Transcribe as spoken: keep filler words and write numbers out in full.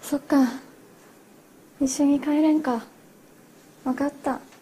そっか。一緒に帰れんか。わかった。